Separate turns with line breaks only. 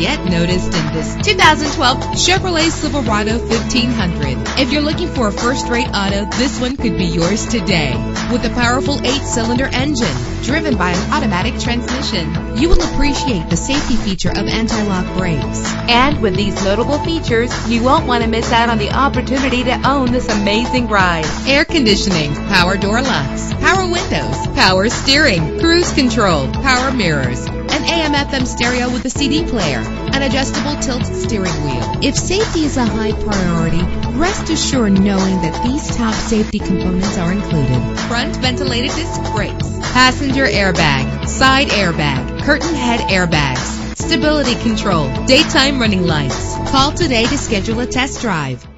get noticed in this 2012 Chevrolet Silverado 1500. If you're looking for a first-rate auto, this one could be yours today. With a powerful 8-cylinder engine driven by an automatic transmission, you will appreciate the safety feature of anti-lock brakes. And with these notable features, you won't want to miss out on the opportunity to own this amazing ride. Air conditioning, power door locks, power windows, power steering, cruise control, power mirrors, an AM/FM stereo with a CD player, an adjustable tilt steering wheel. If safety is a high priority, rest assured knowing that these top safety components are included: front ventilated disc brakes, passenger airbag, side airbag, curtain head airbags, stability control, daytime running lights. Call today to schedule a test drive.